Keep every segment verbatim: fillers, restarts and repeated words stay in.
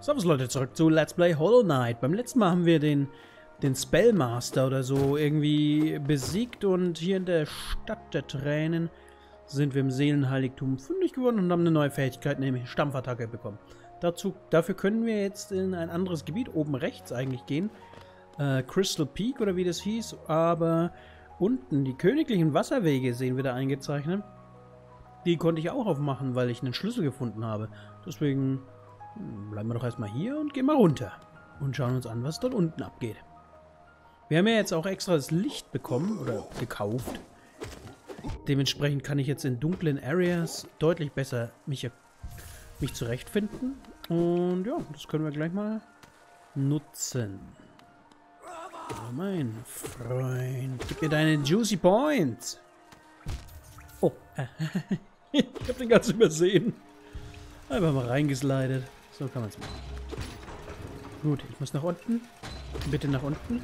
Servus Leute, zurück zu Let's Play Hollow Knight. Beim letzten Mal haben wir den, den Spellmaster oder so irgendwie besiegt und hier in der Stadt der Tränen sind wir im Seelenheiligtum fündig geworden und haben eine neue Fähigkeit, nämlich Stampfattacke bekommen. Dazu, dafür können wir jetzt in ein anderes Gebiet, oben rechts eigentlich gehen. Äh, Crystal Peak oder wie das hieß, aber unten die königlichen Wasserwege sehen wir da eingezeichnet. Die konnte ich auch aufmachen, weil ich einen Schlüssel gefunden habe. Deswegen bleiben wir doch erstmal hier und gehen mal runter und schauen uns an, was dort unten abgeht. Wir haben ja jetzt auch extra das Licht bekommen oder gekauft. Dementsprechend kann ich jetzt in dunklen Areas deutlich besser mich, mich zurechtfinden. Und ja, das können wir gleich mal nutzen. Oh, mein Freund, gib mir deine Juicy Points. Oh, ich hab den ganz übersehen. Einfach mal reingeslidet. So kann man es machen. Gut, ich muss nach unten. Bitte nach unten.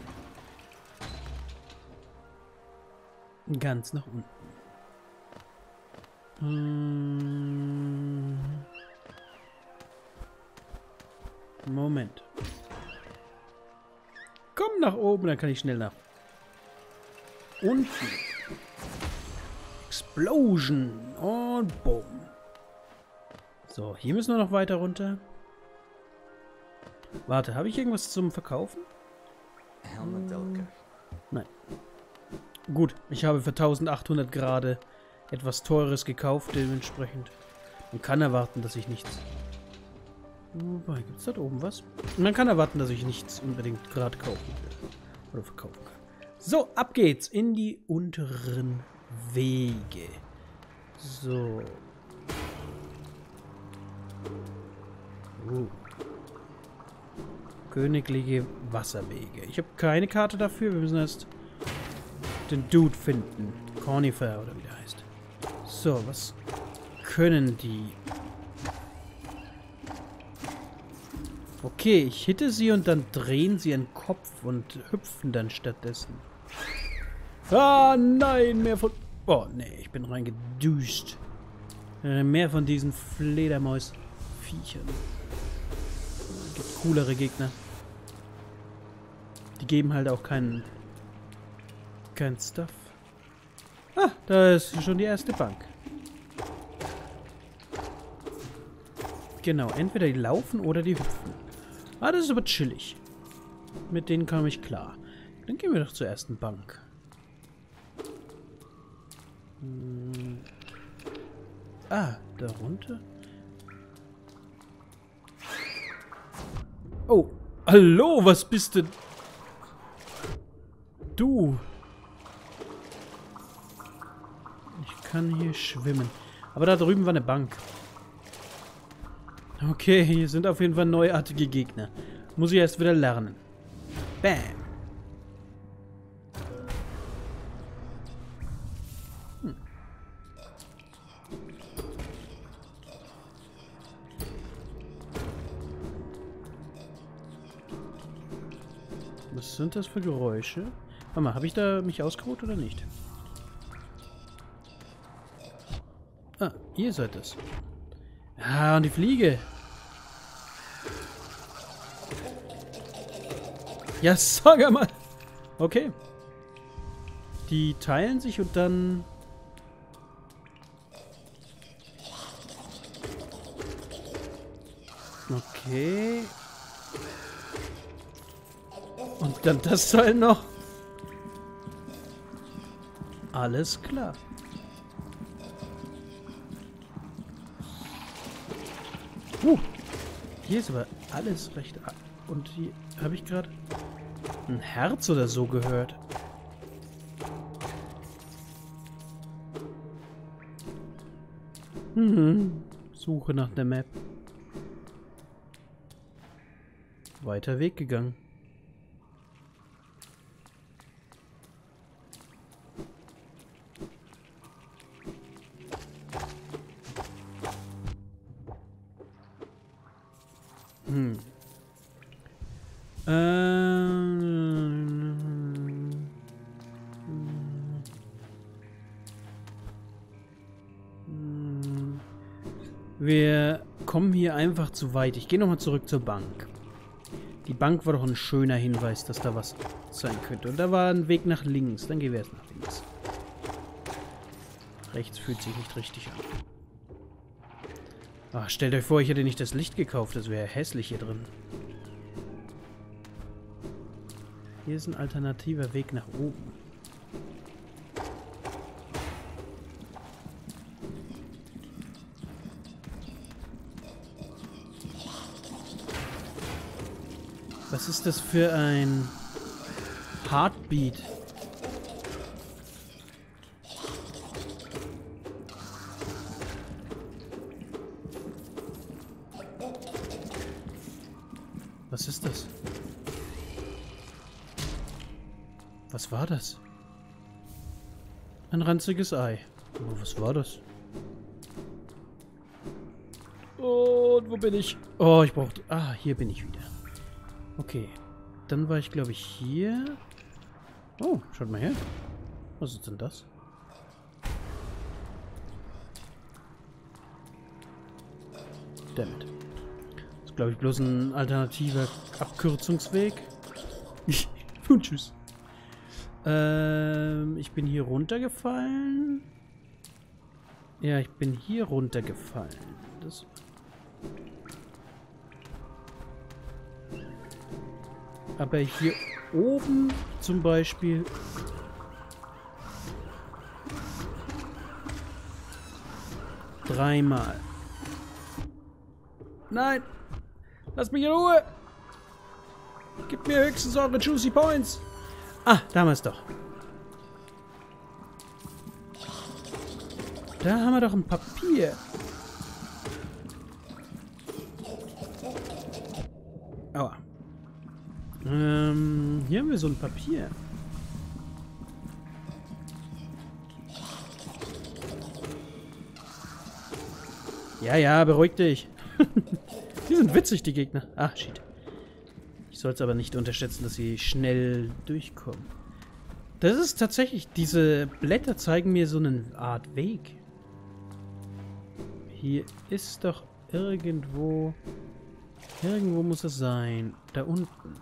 Ganz nach unten. Hm. Moment. Komm nach oben, dann kann ich schnell nach unten. Explosion und boom. So, hier müssen wir noch weiter runter. Warte, habe ich irgendwas zum Verkaufen? Hm, nein. Gut, ich habe für eintausendachthundert gerade etwas Teures gekauft, dementsprechend. Man kann erwarten, dass ich nichts... Wobei, gibt es dort oben was? Man kann erwarten, dass ich nichts unbedingt gerade kaufen will. Oder verkaufen kann. So, ab geht's in die unteren Wege. So. Uh. Königliche Wasserwege. Ich habe keine Karte dafür. Wir müssen erst den Dude finden. Cornifer oder wie der heißt. So, was können die? Okay, ich hitte sie und dann drehen sie ihren Kopf und hüpfen dann stattdessen. Ah, nein, mehr von... Oh, nee, ich bin reingedüst. Äh, mehr von diesen Fledermaus-Viechern. Gibt coolere Gegner. Die geben halt auch keinen... kein Stuff. Ah, da ist schon die erste Bank. Genau, entweder die laufen oder die hüpfen. Ah, das ist aber chillig. Mit denen kam ich klar. Dann gehen wir doch zur ersten Bank. Hm. Ah, da runter. Oh, hallo, was bist denn du? Ich kann hier schwimmen. Aber da drüben war eine Bank. Okay, hier sind auf jeden Fall neuartige Gegner. Muss ich erst wieder lernen. Bam. Hm. Was sind das für Geräusche? Warte mal, habe ich da mich ausgeruht oder nicht? Ah, ihr seid es. Ah, und die Fliege. Ja, sag mal. Okay. Die teilen sich und dann... Okay. Und dann das Teil noch. Alles klar. Uh, hier ist aber alles recht... Und hier habe ich gerade ein Herz oder so gehört. Mhm. Suche nach der Map. Weiter Weg gegangen. Hm. Ähm. Wir kommen hier einfach zu weit. Ich gehe nochmal zurück zur Bank. Die Bank war doch ein schöner Hinweis, dass da was sein könnte. Und da war ein Weg nach links. Dann gehen wir erst nach links. Rechts fühlt sich nicht richtig an. Ach, stellt euch vor, ich hätte nicht das Licht gekauft. Das wäre hässlich hier drin. Hier ist ein alternativer Weg nach oben. Was ist das für ein Heartbeat? Was ist das? Was war das? Ein ranziges Ei. Oh, was war das? Oh, und wo bin ich? Oh, ich brauchte... Ah, hier bin ich wieder. Okay, dann war ich, glaube ich, hier. Oh, schaut mal her. Was ist denn das? Dammit. Das ist, glaube ich, bloß ein alternativer Abkürzungsweg. Und tschüss. Ähm, ich bin hier runtergefallen. Ja, ich bin hier runtergefallen. Das... Aber hier oben zum Beispiel... Dreimal. Nein! Lass mich in Ruhe! Gib mir höchstens eure Juicy Points! Ah, da haben wir es doch. Da haben wir doch ein Papier. Aua. Ähm, hier haben wir so ein Papier. Ja, ja, beruhig dich. Die sind witzig, die Gegner. Ach, shit. Ich soll es aber nicht unterschätzen, dass sie schnell durchkommen. Das ist tatsächlich, diese Blätter zeigen mir so eine Art Weg. Hier ist doch irgendwo... Irgendwo muss es sein. Da unten.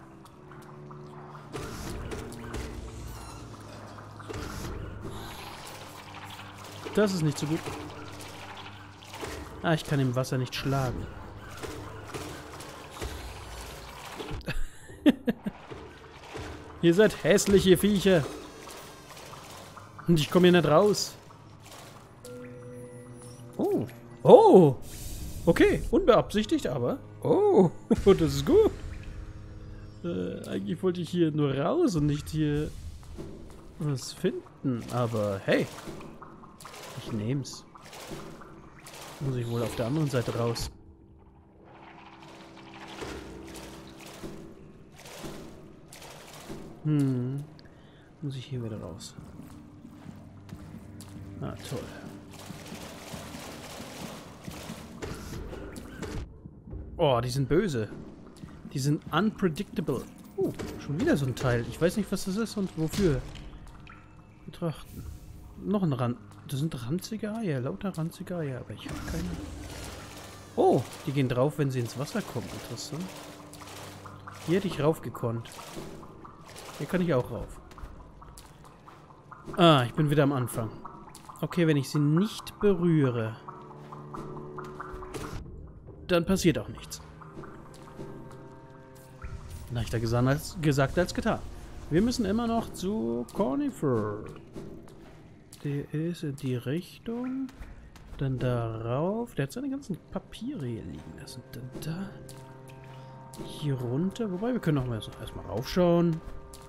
Das ist nicht so gut. Ah, ich kann im Wasser nicht schlagen. Ihr seid hässliche Viecher. Und ich komme hier nicht raus. Oh. Oh. Okay, unbeabsichtigt, aber... Oh, das ist gut. Äh, eigentlich wollte ich hier nur raus und nicht hier was finden. Aber hey, ich nehm's. Muss ich wohl auf der anderen Seite raus. Hm. Muss ich hier wieder raus. Ah, toll. Oh, die sind böse. Die sind unpredictable. Oh, schon wieder so ein Teil. Ich weiß nicht, was das ist und wofür. Betrachten. Noch ein Rand. Das sind ranzige Eier. Lauter ranzige Eier. Aber ich habe keine... Oh, die gehen drauf, wenn sie ins Wasser kommen. Interessant. Hier hätte ich raufgekonnt. Hier kann ich auch rauf. Ah, ich bin wieder am Anfang. Okay, wenn ich sie nicht berühre, dann passiert auch nichts. Leichter gesagt als, gesagt als getan. Wir müssen immer noch zu Cornifer. Der ist in die Richtung. Dann darauf. Der hat seine ganzen Papiere hier liegen lassen. Dann da. Hier runter. Wobei, wir können auch mal so erstmal raufschauen.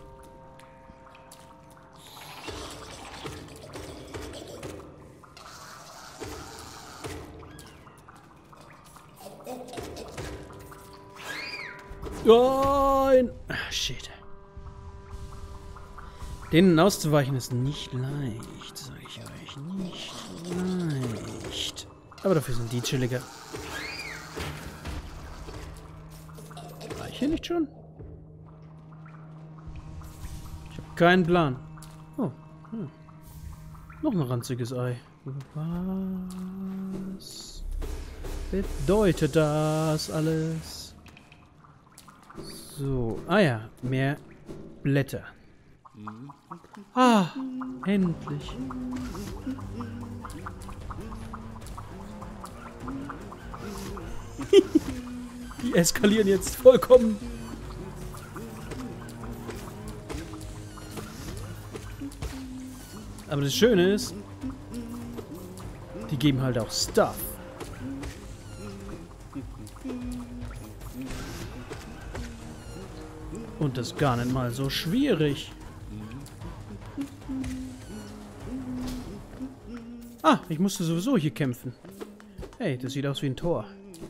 Nein! Ah, shit. Denen auszuweichen ist nicht leicht, sage ich euch. Nicht leicht. Aber dafür sind die chilliger. War ich hier nicht schon? Ich habe keinen Plan. Oh. Hm. Noch ein ranziges Ei. Was bedeutet das alles? So, ah ja, mehr Blätter. Ah, endlich. Die eskalieren jetzt vollkommen. Aber das Schöne ist, die geben halt auch Stuff. Und das gar nicht mal so schwierig. Ah, ich musste sowieso hier kämpfen. Hey, das sieht aus wie ein Tor.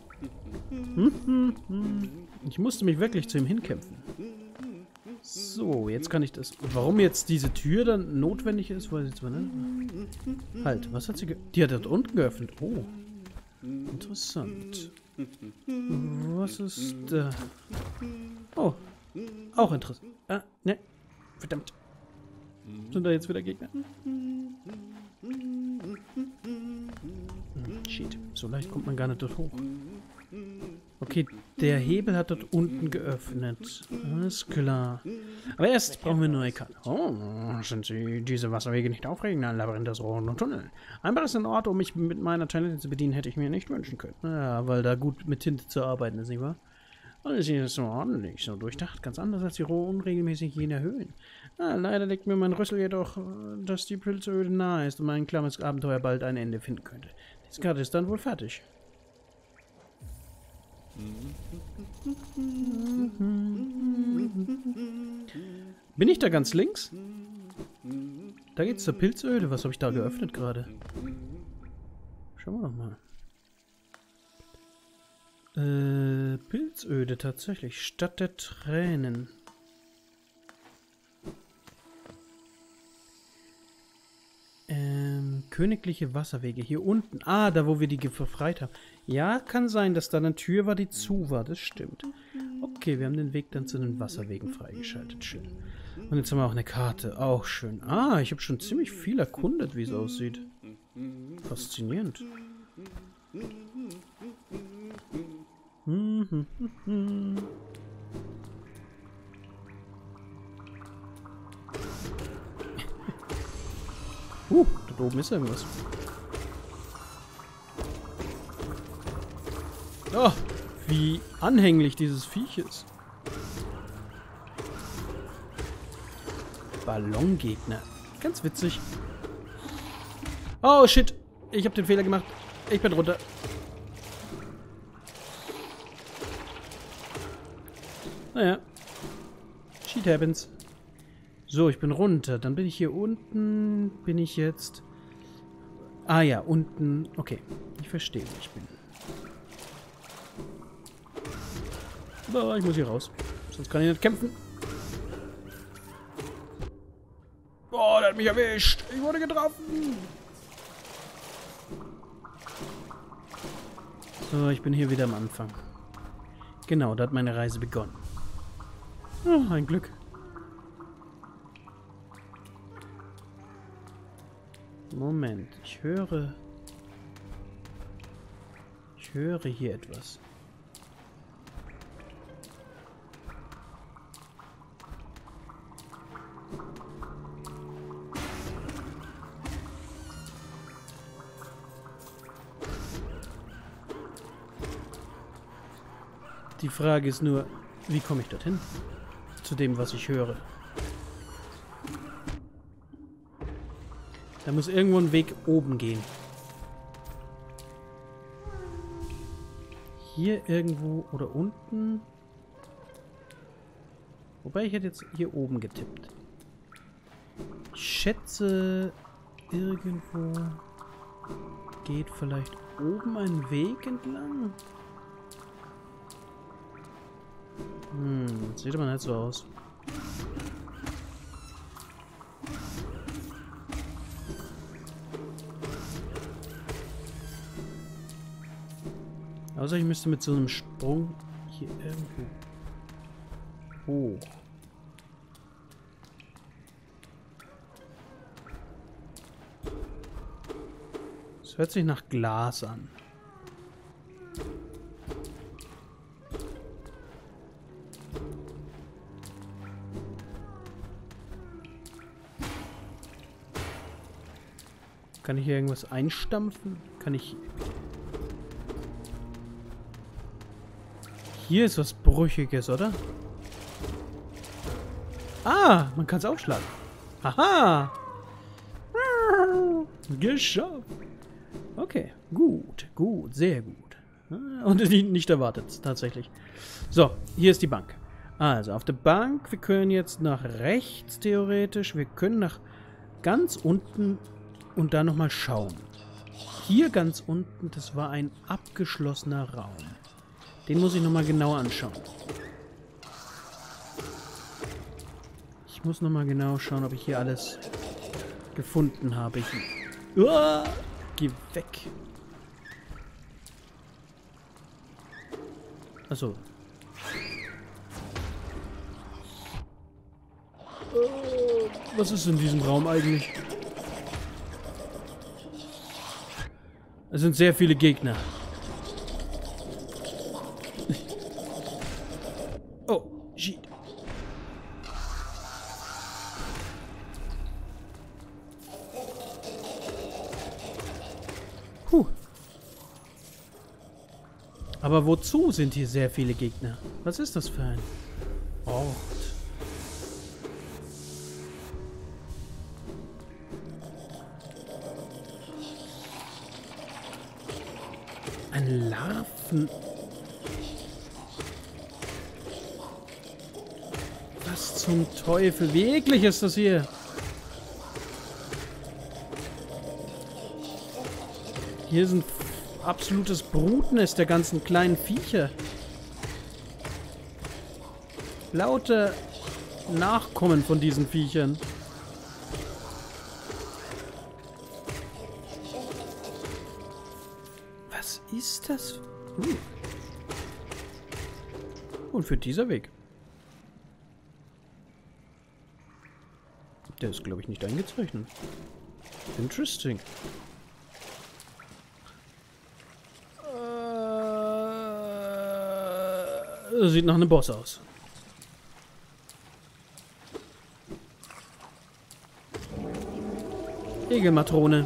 Ich musste mich wirklich zu ihm hinkämpfen. So, jetzt kann ich das... Warum jetzt diese Tür dann notwendig ist, weiß ich zwar nicht. Halt, was hat sie ge... Die hat dort unten geöffnet. Oh. Interessant. Was ist da? Oh. Auch interessant. Ah, ne. Verdammt. Sind da jetzt wieder Gegner? Hm, shit. So leicht kommt man gar nicht dort hoch. Okay, der Hebel hat dort unten geöffnet. Alles klar. Aber erst brauchen wir eine neue Karte. Oh, sind Sie diese Wasserwege nicht aufregend? Ein Labyrinth aus Rohren und Tunneln. Ein besserer Ort, um mich mit meiner Talente zu bedienen, hätte ich mir nicht wünschen können. Ja, weil da gut mit Tinte zu arbeiten ist, nicht wahr? Alles hier ist so ordentlich, so durchdacht, ganz anders als die roh unregelmäßig jener Höhen. Ah, leider liegt mir mein Rüssel jedoch, dass die Pilzöde nahe ist und mein klammes Abenteuer bald ein Ende finden könnte. Diese Karte ist dann wohl fertig. Bin ich da ganz links? Da geht's zur Pilzöde. Was habe ich da geöffnet gerade? Schauen wir doch mal. Äh, Pilzöde tatsächlich. Stadt der Tränen. Ähm, königliche Wasserwege. Hier unten. Ah, da wo wir die befreit haben. Ja, kann sein, dass da eine Tür war, die zu war. Das stimmt. Okay, wir haben den Weg dann zu den Wasserwegen freigeschaltet. Schön. Und jetzt haben wir auch eine Karte. Auch schön. Ah, ich habe schon ziemlich viel erkundet, wie es aussieht. Faszinierend. Mhm. Mhm. Uh, da oben ist irgendwas. Oh, wie anhänglich dieses Viech ist. Ballongegner. Ganz witzig. Oh, shit. Ich habe den Fehler gemacht. Ich bin runter. Naja. Shit happens. So, ich bin runter. Dann bin ich hier unten. Bin ich jetzt... Ah ja, unten. Okay. Ich verstehe, wo ich bin. So, ich muss hier raus. Sonst kann ich nicht kämpfen. Boah, der hat mich erwischt. Ich wurde getroffen. So, ich bin hier wieder am Anfang. Genau, da hat meine Reise begonnen. Oh, ein Glück. Moment, ich höre... Ich höre hier etwas. Die Frage ist nur, wie komme ich dorthin? Zu dem, was ich höre. Da muss irgendwo ein Weg oben gehen. Hier irgendwo oder unten. Wobei ich hätte jetzt hier oben getippt. Ich schätze, irgendwo geht vielleicht oben ein Weg entlang. Hm, sieht aber nicht so aus. Außer ich müsste mit so einem Sprung hier irgendwo hoch. Das hört sich nach Glas an. Kann ich hier irgendwas einstampfen? Kann ich... Hier ist was Brüchiges, oder? Ah, man kann es aufschlagen. Aha! Geschafft! Okay, gut, gut, sehr gut. Und nicht erwartet, tatsächlich. So, hier ist die Bank. Also, auf der Bank, wir können jetzt nach rechts, theoretisch. Wir können nach ganz unten und da nochmal schauen. Hier ganz unten, das war ein abgeschlossener Raum. Den muss ich nochmal genau anschauen. Ich muss nochmal genau schauen, ob ich hier alles gefunden habe. Ich... Uah, geh weg. Achso. Uh, was ist in diesem Raum eigentlich? Es sind sehr viele Gegner. Oh, shit. Puh. Aber wozu sind hier sehr viele Gegner? Was ist das für ein Ort? Ein Larven... Was zum Teufel? Wie eklig ist das hier? Hier ist ein absolutes Brutnest der ganzen kleinen Viecher. Laute Nachkommen von diesen Viechern. Was ist das? Hm. Und für dieser Weg. Der ist, glaube ich, nicht eingezeichnet. Interesting. Äh, sieht nach einem Boss aus. Egelmatrone.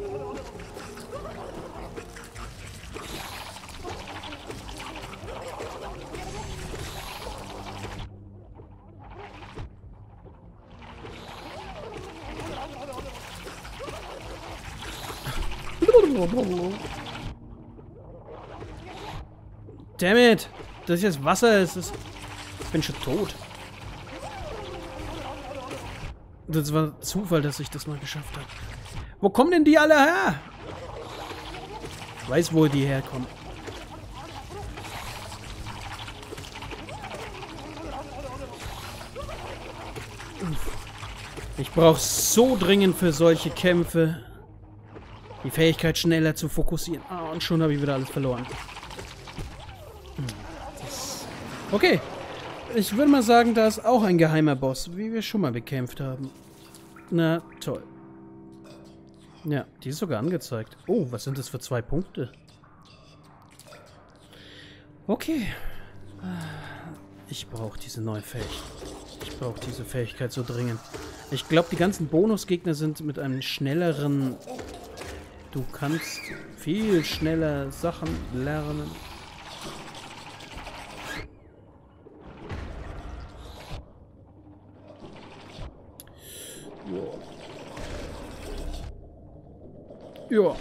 Damn it! Das ist jetzt Wasser, es ist... Ich bin schon tot. Das war Zufall, dass ich das mal geschafft habe. Wo kommen denn die alle her? Ich weiß, wo die herkommen. Ich brauche so dringend für solche Kämpfe die Fähigkeit, schneller zu fokussieren. Ah, und schon habe ich wieder alles verloren. Okay. Ich würde mal sagen, da ist auch ein geheimer Boss, wie wir schon mal bekämpft haben. Na, toll. Ja, die ist sogar angezeigt. Oh, was sind das für zwei Punkte? Okay. Ich brauche diese neue Fähigkeit. Ich brauche diese Fähigkeit so dringend. Ich glaube, die ganzen Bonusgegner sind mit einem schnelleren... Du kannst viel schneller Sachen lernen. Ja. Ja.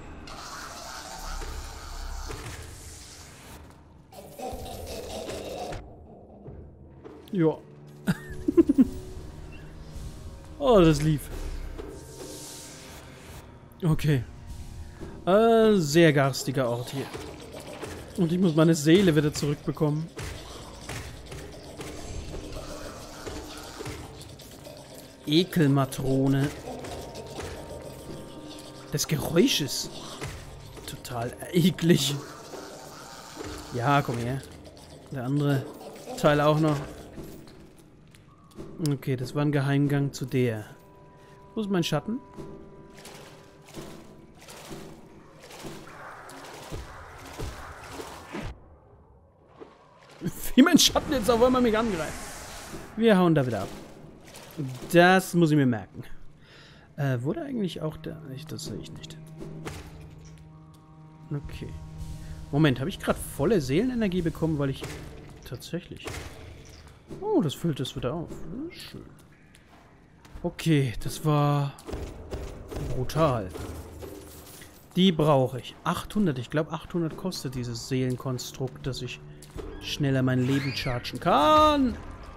Ja. Oh, das lief. Okay. Äh, sehr garstiger Ort hier. Und ich muss meine Seele wieder zurückbekommen. Ekelmatrone. Das Geräusch ist total eklig. Ja, komm her. Der andere Teil auch noch. Okay, das war ein Geheimgang zu der. Wo ist mein Schatten? wie mein Schatten jetzt auf einmal mich angreift. Wir hauen da wieder ab. Das muss ich mir merken. Äh, wurde eigentlich auch da... Ich, das sehe ich nicht. Okay. Moment, habe ich gerade volle Seelenenergie bekommen, weil ich... Tatsächlich... Oh, das füllt es wieder auf. Schön. Okay, das war... brutal. Die brauche ich. achthundert. Ich glaube, achthundert kostet dieses Seelenkonstrukt, dass ich schneller mein Leben chargen kann.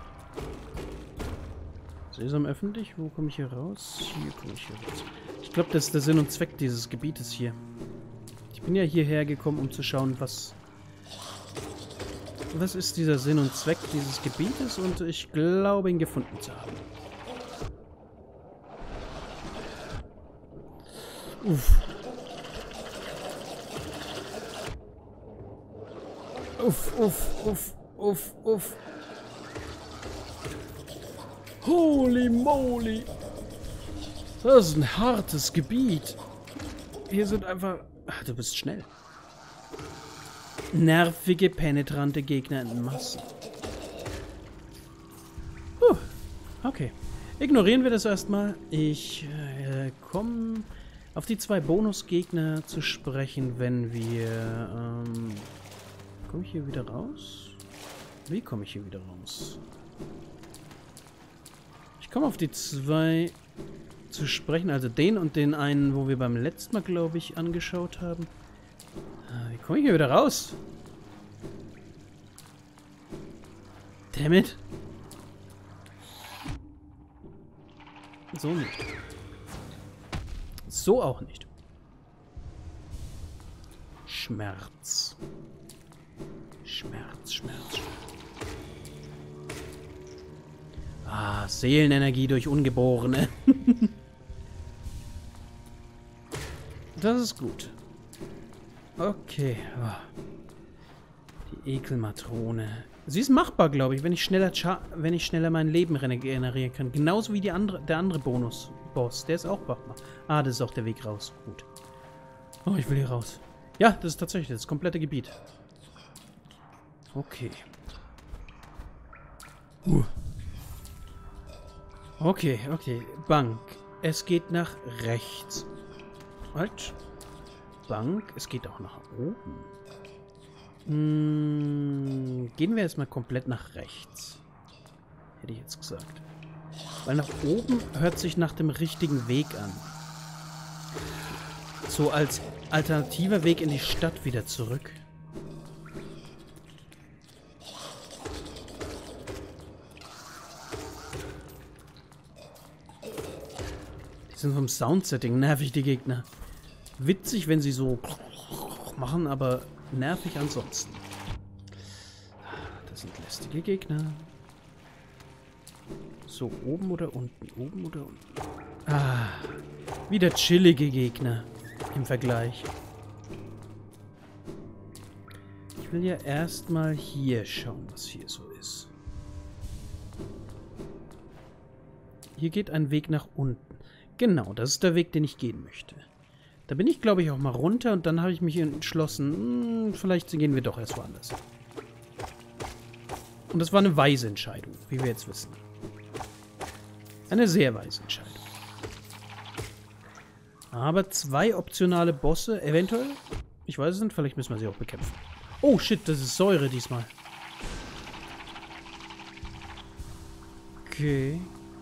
Sesam öffentlich. Wo komme ich hier raus? Hier komme ich hier raus. Ich glaube, das ist der Sinn und Zweck dieses Gebietes hier. Ich bin ja hierher gekommen, um zu schauen, was... Was ist dieser Sinn und Zweck dieses Gebietes? Und ich glaube, ihn gefunden zu haben. Uff. Uff, uff, uff, uff, uff. Holy moly. Das ist ein hartes Gebiet. Hier sind einfach... Ach, du bist schnell. Nervige, penetrante Gegner in Massen. Puh. Okay. Ignorieren wir das erstmal. Ich äh, komme auf die zwei Bonusgegner zu sprechen, wenn wir... Ähm, komme ich hier wieder raus? Wie komme ich hier wieder raus? Ich komme auf die zwei zu sprechen, also den und den einen, wo wir beim letzten Mal, glaube ich, angeschaut haben. Wie komme ich hier wieder raus? Dammit. So nicht. So auch nicht. Schmerz. Schmerz, Schmerz. Ah, Seelenenergie durch Ungeborene. Das ist gut. Okay. Die Ekelmatrone. Sie ist machbar, glaube ich, wenn ich schneller wenn ich schneller mein Leben regenerieren kann. Genauso wie die andere, der andere Bonus-Boss. Der ist auch machbar. Ah, das ist auch der Weg raus. Gut. Oh, ich will hier raus. Ja, das ist tatsächlich das komplette Gebiet. Okay. Uh. Okay, okay. Bank. Es geht nach rechts. Halt. Bank. Es geht auch nach oben. Hm, gehen wir jetzt mal komplett nach rechts. Hätte ich jetzt gesagt. Weil nach oben hört sich nach dem richtigen Weg an. So als alternativer Weg in die Stadt wieder zurück. Die sind vom Soundsetting nervig, die Gegner. Witzig, wenn sie so machen, aber nervig ansonsten. Das sind lästige Gegner. So, oben oder unten? Oben oder unten? Ah, wieder chillige Gegner im Vergleich. Ich will ja erstmal hier schauen, was hier so ist. Hier geht ein Weg nach unten. Genau, das ist der Weg, den ich gehen möchte. Da bin ich, glaube ich, auch mal runter und dann habe ich mich entschlossen, mh, vielleicht gehen wir doch erst woanders. Und das war eine weise Entscheidung, wie wir jetzt wissen. Eine sehr weise Entscheidung. Aber zwei optionale Bosse, eventuell, ich weiß es nicht, vielleicht müssen wir sie auch bekämpfen. Oh shit, das ist Säure diesmal. Okay.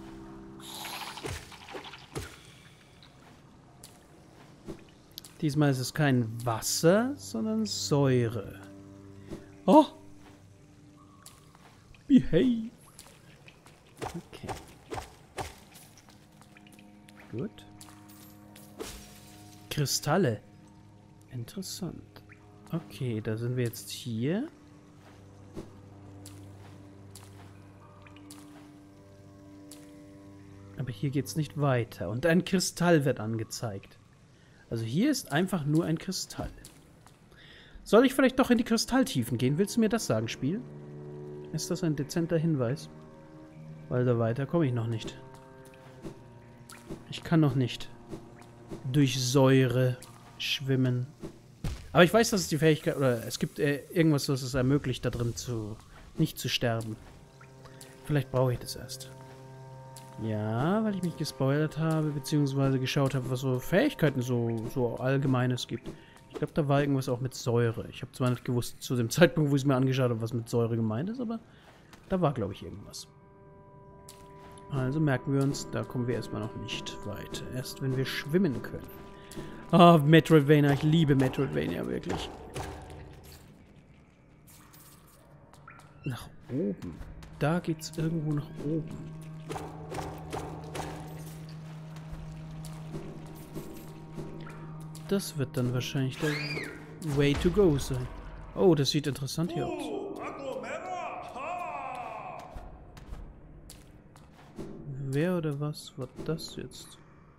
Diesmal ist es kein Wasser, sondern Säure. Oh! Behave! Okay. Gut. Kristalle. Interessant. Okay, da sind wir jetzt hier. Aber hier geht es nicht weiter. Und ein Kristall wird angezeigt. Also hier ist einfach nur ein Kristall. Soll ich vielleicht doch in die Kristalltiefen gehen? Willst du mir das sagen, Spiel? Ist das ein dezenter Hinweis? Weil da weiter komme ich noch nicht. Ich kann noch nicht durch Säure schwimmen. Aber ich weiß, dass es die Fähigkeit, oder es gibt äh, irgendwas, was es ermöglicht, da drin zu nicht zu sterben. Vielleicht brauche ich das erst. Ja, weil ich mich gespoilert habe, beziehungsweise geschaut habe, was so Fähigkeiten so, so Allgemeines gibt. Ich glaube, da war irgendwas auch mit Säure. Ich habe zwar nicht gewusst, zu dem Zeitpunkt, wo ich es mir angeschaut habe, was mit Säure gemeint ist, aber da war, glaube ich, irgendwas. Also merken wir uns, da kommen wir erstmal noch nicht weiter. Erst wenn wir schwimmen können. Ah, oh, Metroidvania, ich liebe Metroidvania, wirklich. Nach oben. Da geht's irgendwo nach oben. Das wird dann wahrscheinlich der Way to go sein. Oh, das sieht interessant hier aus. Wer oder was war das jetzt?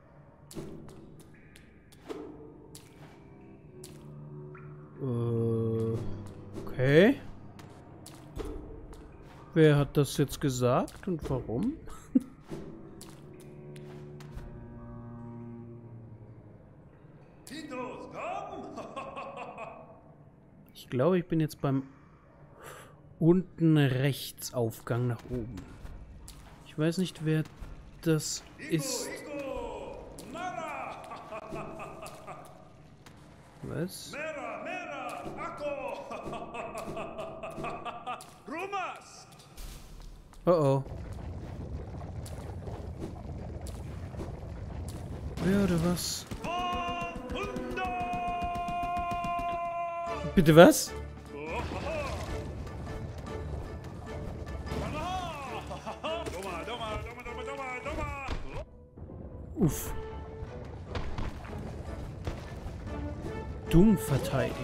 Äh, okay. Wer hat das jetzt gesagt und warum? Ich glaube, ich bin jetzt beim unten rechts Aufgang nach oben. Ich weiß nicht, wer das ist. Was? Oh oh. Wer oder was? Bitte was? Uff. Doom-Verteidiger.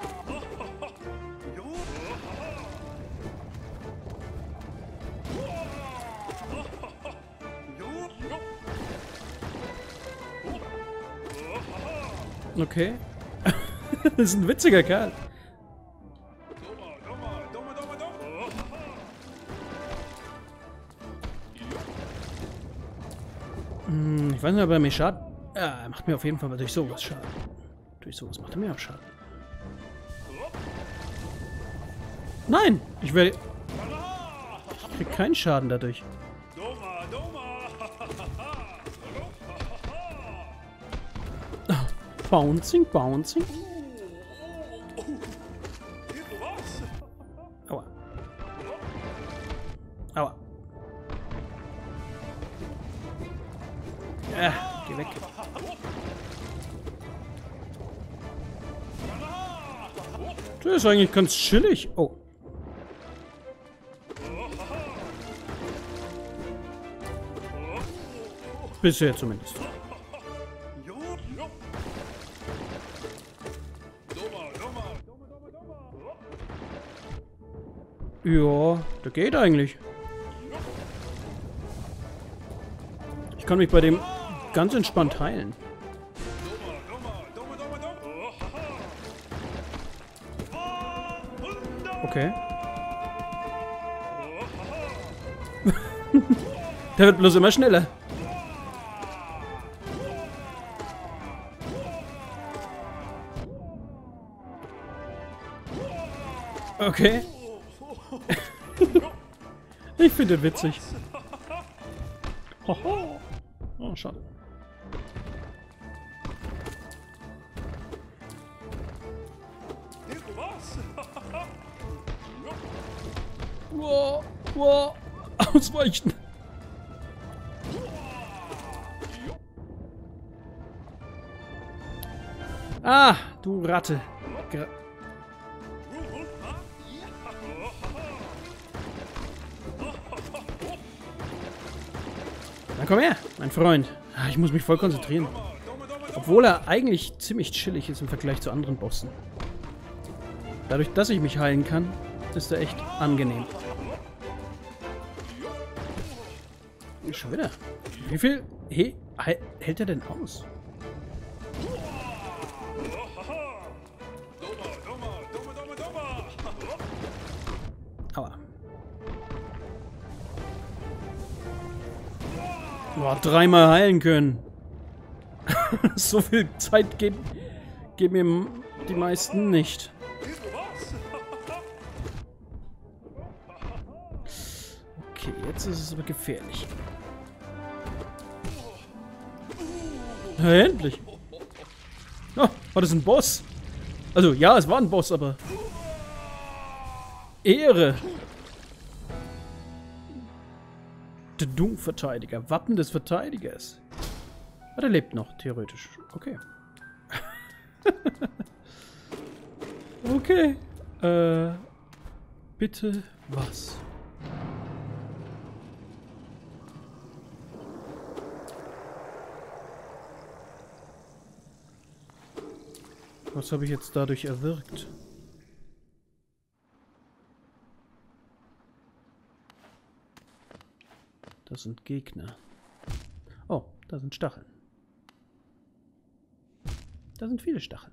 Okay. Das ist ein witziger Kerl. Hm, ich weiß nicht, ob er mir Schaden... Ja, er macht mir auf jeden Fall durch sowas Schaden. Durch sowas macht er mir auch Schaden. Nein! Ich werde... Ich krieg keinen Schaden dadurch. Bouncing, bouncing. Aua. Aua. Ah, geh weg. Das ist eigentlich ganz chillig. Oh. Bisher zumindest. Ja, der geht eigentlich. Ich kann mich bei dem ganz entspannt heilen. Okay. Der wird bloß immer schneller. Okay. Ich finde ihn witzig. Hoho. Oh, schade. Wow, wow. Ausweichen. Ah, du Ratte. Gra Na komm her, mein Freund. Ich muss mich voll konzentrieren. Obwohl er eigentlich ziemlich chillig ist im Vergleich zu anderen Bossen. Dadurch, dass ich mich heilen kann, ist er echt angenehm. Schon wieder. Wie viel He hält er denn aus? Aua. Boah, dreimal heilen können. So viel Zeit geben geb mir die meisten nicht. Okay, jetzt ist es aber gefährlich. Ja, endlich. Oh, war das ein Boss? Also, ja, es war ein Boss, aber... Ehre. Der Doom-Verteidiger. Wappen des Verteidigers. Ah, der lebt noch, theoretisch. Okay. Okay. Äh... Bitte was? Was habe ich jetzt dadurch erwirkt? Das sind Gegner. Oh, da sind Stacheln. Da sind viele Stacheln.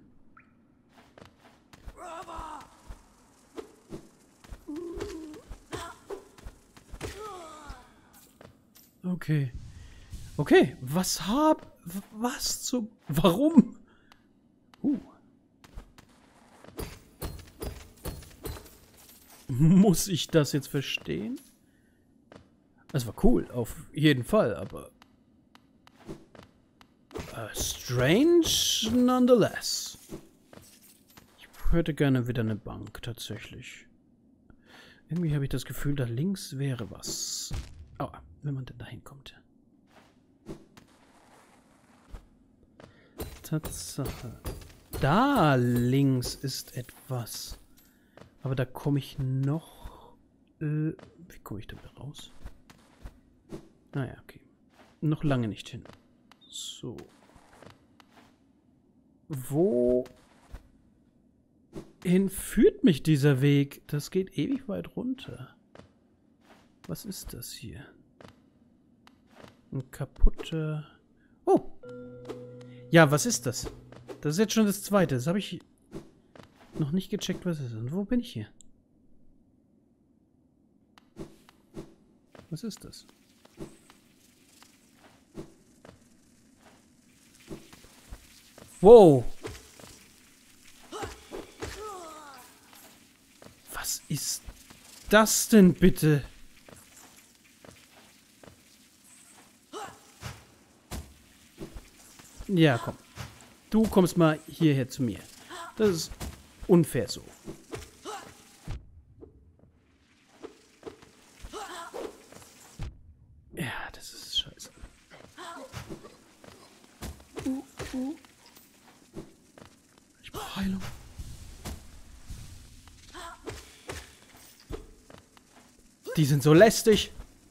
Okay. Okay, was hab... Was zum... Warum? Uh. Muss ich das jetzt verstehen? Das war cool, auf jeden Fall, aber... Uh, strange nonetheless. Ich hätte gerne wieder eine Bank, tatsächlich. Irgendwie habe ich das Gefühl, da links wäre was. Oh, wenn man denn da hinkommt. Tatsache. Da links ist etwas. Aber da komme ich noch... Äh, wie komme ich denn da raus? Naja, okay. Noch lange nicht hin. So. Wo hin führt mich dieser Weg? Das geht ewig weit runter. Was ist das hier? Ein kaputter... Oh! Ja, was ist das? Das ist jetzt schon das zweite. Das habe ich noch nicht gecheckt, was es ist. Und wo bin ich hier? Was ist das? Wow! Was ist das denn bitte? Ja, komm. Du kommst mal hierher zu mir. Das ist unfair so. Ja, das ist scheiße. Uh, uh. Ich brauche Heilung. Die sind so lästig.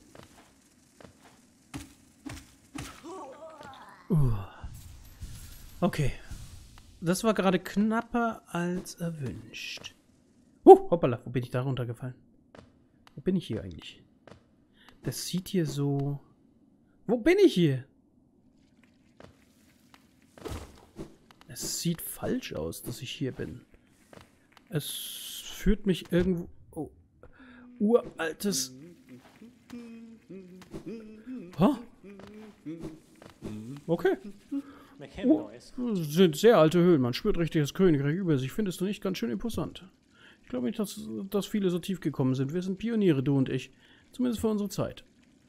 Uh. Okay. Das war gerade knapper als erwünscht. Uh, hoppala, wo bin ich da runtergefallen? Wo bin ich hier eigentlich? Das sieht hier so... Wo bin ich hier? Es sieht falsch aus, dass ich hier bin. Es führt mich irgendwo... Oh. Uraltes... Huh? Okay. Oh, sind sehr alte Höhlen. Man spürt richtig das Königreich über sich. Findest du nicht ganz schön imposant? Ich glaube nicht, dass, dass viele so tief gekommen sind. Wir sind Pioniere, du und ich. Zumindest für unsere Zeit.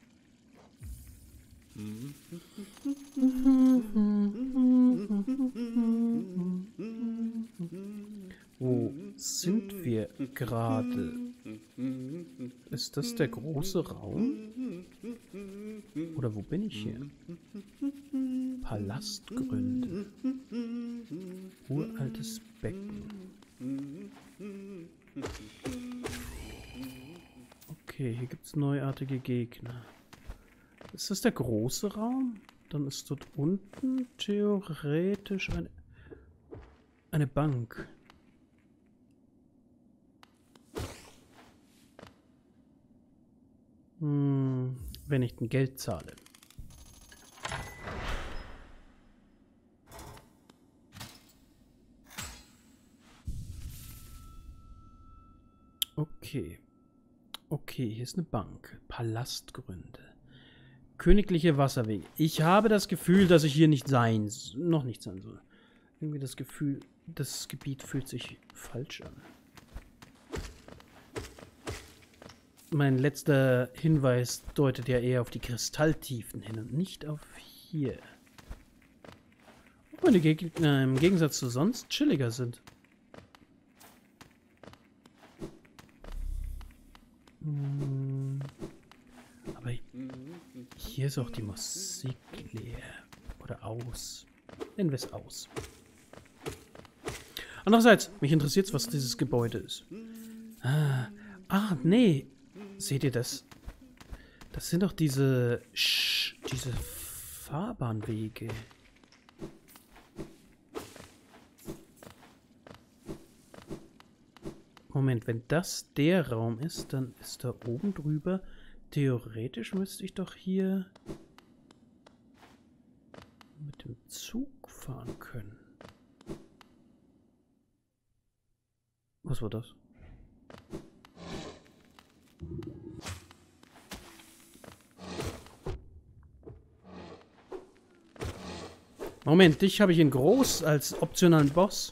Wo sind wir gerade? Ist das der große Raum? Oder wo bin ich hier? Palastgründe. Uraltes Becken. Okay, hier gibt es neuartige Gegner. Ist das der große Raum? Dann ist dort unten theoretisch eine, eine Bank. Hm, wenn ich ein Geld zahle. Okay. Okay, hier ist eine Bank. Palastgründe. Königliche Wasserwege. Ich habe das Gefühl, dass ich hier nicht sein, noch nicht sein soll. Irgendwie das Gefühl, das Gebiet fühlt sich falsch an. mein letzter Hinweis deutet ja eher auf die Kristalltiefen hin und nicht auf hier. Obwohl die Gegner im Gegensatz zu sonst chilliger sind. Hm. Aber hier ist auch die Musik leer. Oder aus. Nennen wir es aus. Andererseits, mich interessiert es, was dieses Gebäude ist. Ah, ah, nee. Seht ihr das? Das sind doch diese... Sch, diese Fahrbahnwege. Moment, wenn das der Raum ist, dann ist da oben drüber... Theoretisch müsste ich doch hier mit dem Zug fahren können. Was war das? Moment, dich habe ich in groß als optionalen Boss.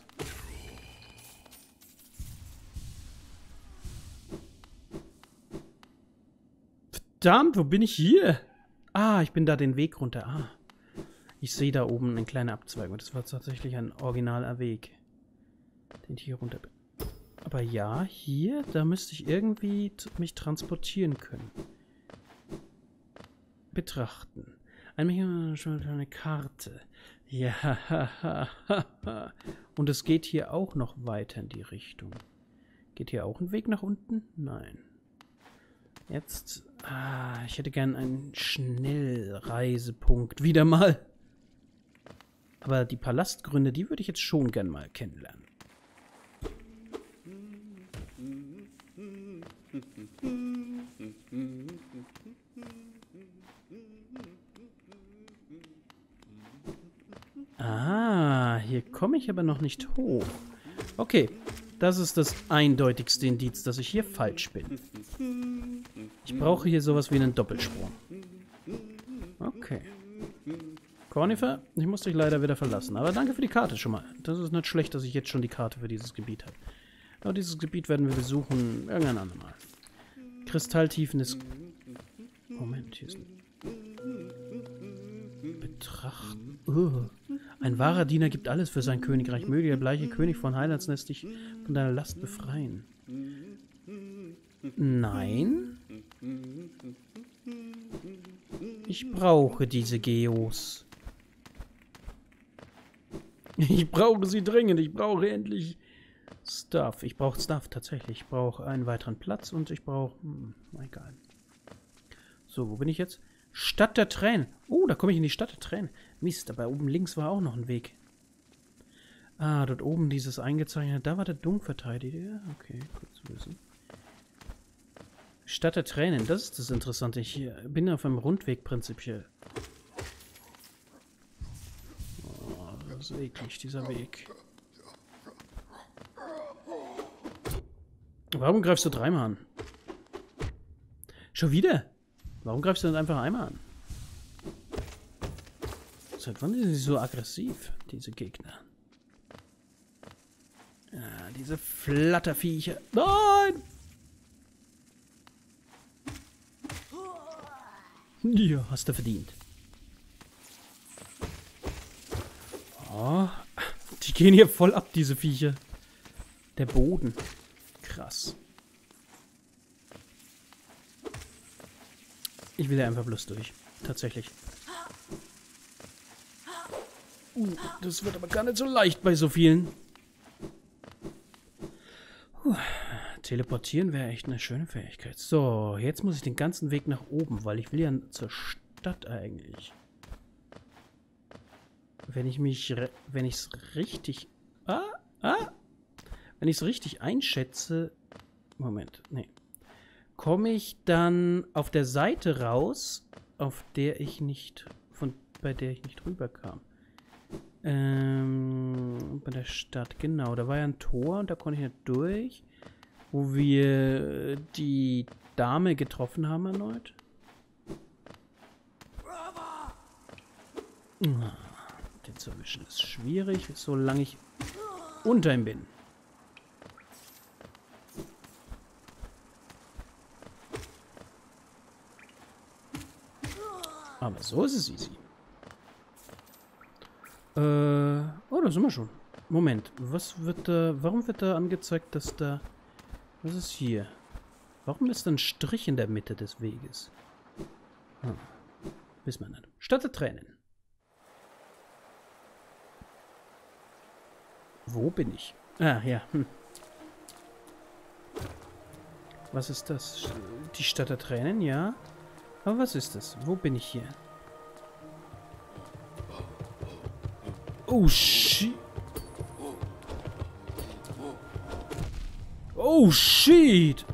Verdammt, wo bin ich hier? Ah, ich bin da den Weg runter. Ah, ich sehe da oben eine kleine Abzweigung. Das war tatsächlich ein originaler Weg, den ich hier runter bin. Aber ja, hier, da müsste ich irgendwie mich transportieren können. Betrachten. Eine, eine Karte. Ja, und es geht hier auch noch weiter in die Richtung. Geht hier auch ein Weg nach unten? Nein. Jetzt, ah, ich hätte gern einen Schnellreisepunkt. Wieder mal. Aber die Palastgründe, die würde ich jetzt schon gern mal kennenlernen. Ah, hier komme ich aber noch nicht hoch. Okay, das ist das eindeutigste Indiz, dass ich hier falsch bin. Ich brauche hier sowas wie einen Doppelsprung. Okay. Cornifer, ich muss dich leider wieder verlassen. Aber danke für die Karte schon mal. Das ist nicht schlecht, dass ich jetzt schon die Karte für dieses Gebiet habe. Aber dieses Gebiet werden wir besuchen irgendein andermal. Kristalltiefen ist... Moment, hier ist ein... Betrachten. Uh. Ein wahrer Diener gibt alles für sein Königreich. Möge der bleiche König von Heilandsnest dich von deiner Last befreien. Nein. Ich brauche diese Geos. Ich brauche sie dringend. Ich brauche endlich Stuff. Ich brauche Stuff tatsächlich. Ich brauche einen weiteren Platz und ich brauche... Hm, egal. So, wo bin ich jetzt? Stadt der Tränen. Oh, da komme ich in die Stadt der Tränen. Mist, aber oben links war auch noch ein Weg. Ah, dort oben dieses eingezeichnete. Da war der Dunkverteidiger. Okay, gut zu wissen. Stadt der Tränen, das ist das Interessante. Ich bin auf einem Rundweg prinzipiell. Oh, das ist eklig, dieser Weg. Warum greifst du dreimal an? Schon wieder? Warum greifst du denn einfach einmal an? Seit wann sind sie so aggressiv, diese Gegner? Ja, diese Flatterviecher. Nein! Ja, hast du verdient. Oh, die gehen hier voll ab, diese Viecher. Der Boden. Krass. Ich will ja einfach bloß durch. Tatsächlich. Uh, das wird aber gar nicht so leicht bei so vielen. Uh, teleportieren wäre echt eine schöne Fähigkeit. So, jetzt muss ich den ganzen Weg nach oben, weil ich will ja zur Stadt eigentlich. Wenn ich mich... Wenn ich es richtig... Ah, ah! Wenn ich es richtig einschätze... Moment, nee. Komme ich dann auf der Seite raus, auf der ich nicht, von, bei der ich nicht rüberkam. Ähm, bei der Stadt, genau. Da war ja ein Tor und da konnte ich nicht durch, wo wir die Dame getroffen haben erneut. Den zu erwischen ist schwierig, solange ich unter ihm bin. Aber so ist es easy. Äh, oh, da sind wir schon. Moment, was wird da, warum wird da angezeigt, dass da, was ist hier? Warum ist da ein Strich in der Mitte des Weges? Hm. Wissen wir nicht. Statt der Tränen. Wo bin ich? Ah, ja. Hm. Was ist das? Die Stadt der Tränen, ja. Aber was ist das? Wo bin ich hier? Oh, shit. Oh, shit.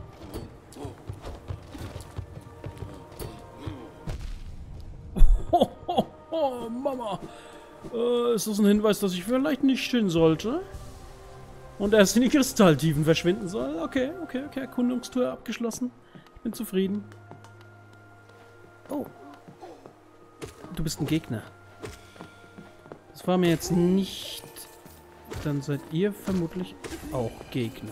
Oh, oh, oh, Mama. Äh, ist das ein Hinweis, dass ich vielleicht nicht hin sollte? Und erst in die Kristalltiefen verschwinden soll? Okay, okay, okay. Erkundungstour abgeschlossen. Ich bin zufrieden. Oh. Du bist ein Gegner. Das war mir jetzt nicht... Dann seid ihr vermutlich auch Gegner.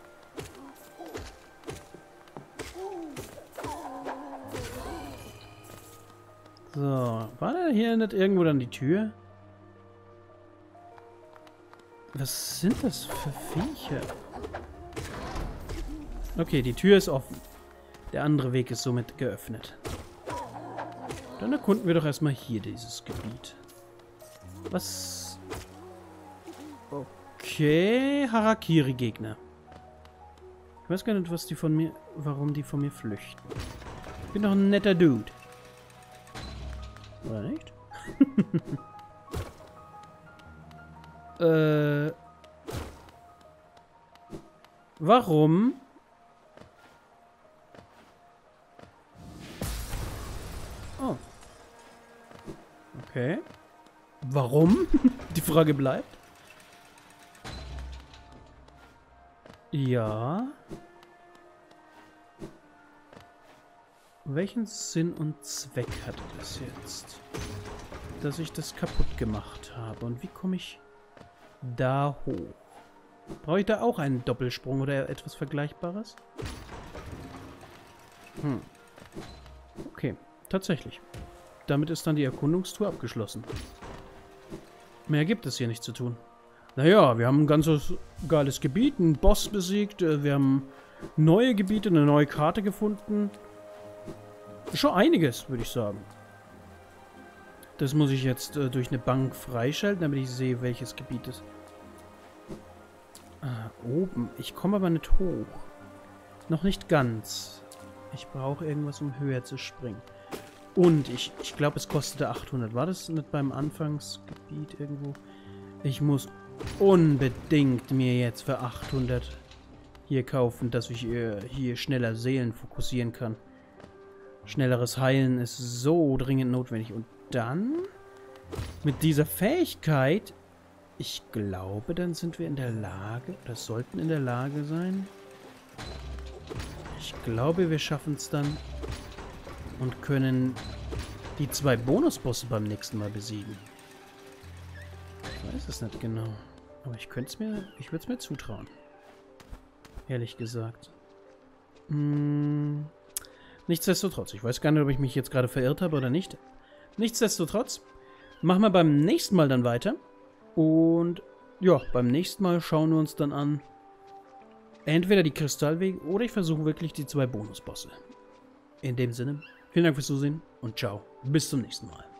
So. War da hier nicht irgendwo dann die Tür? Was sind das für Viecher? Okay, die Tür ist offen. Der andere Weg ist somit geöffnet. Dann erkunden wir doch erstmal hier dieses Gebiet. Was? Okay, Harakiri-Gegner. Ich weiß gar nicht, was die von mir, warum die von mir flüchten. Ich bin doch ein netter Dude. Oder nicht? äh. Warum? Oh. Okay. Warum? Die Frage bleibt. Ja. Welchen Sinn und Zweck hatte das jetzt? Dass ich das kaputt gemacht habe. Und wie komme ich da hoch? Brauche ich da auch einen Doppelsprung oder etwas Vergleichbares? Hm. Okay, tatsächlich. Damit ist dann die Erkundungstour abgeschlossen. Mehr gibt es hier nicht zu tun. Naja, wir haben ein ganzes geiles Gebiet, einen Boss besiegt, wir haben neue Gebiete, eine neue Karte gefunden. Schon einiges, würde ich sagen. Das muss ich jetzt äh, durch eine Bank freischalten, damit ich sehe, welches Gebiet es ist. Ah, oben. Ich komme aber nicht hoch. Noch nicht ganz. Ich brauche irgendwas, um höher zu springen. Und ich, ich glaube, es kostete achthundert. War das nicht beim Anfangsgebiet irgendwo? Ich muss unbedingt mir jetzt für achthundert hier kaufen, dass ich äh, hier schneller Seelen fokussieren kann. Schnelleres Heilen ist so dringend notwendig. Und dann, mit dieser Fähigkeit, ich glaube, dann sind wir in der Lage, oder sollten in der Lage sein. Ich glaube, wir schaffen es dann und können die zwei Bonusbosse beim nächsten Mal besiegen. Ich weiß es nicht genau. Aber ich könnte es mir, ich würde es mir zutrauen. Ehrlich gesagt. Hm. Nichtsdestotrotz, ich weiß gar nicht, ob ich mich jetzt gerade verirrt habe oder nicht. Nichtsdestotrotz, machen wir beim nächsten Mal dann weiter. Und ja, beim nächsten Mal schauen wir uns dann an, entweder die Kristallwege oder ich versuche wirklich die zwei Bonusbosse. In dem Sinne, vielen Dank fürs Zusehen und ciao, bis zum nächsten Mal.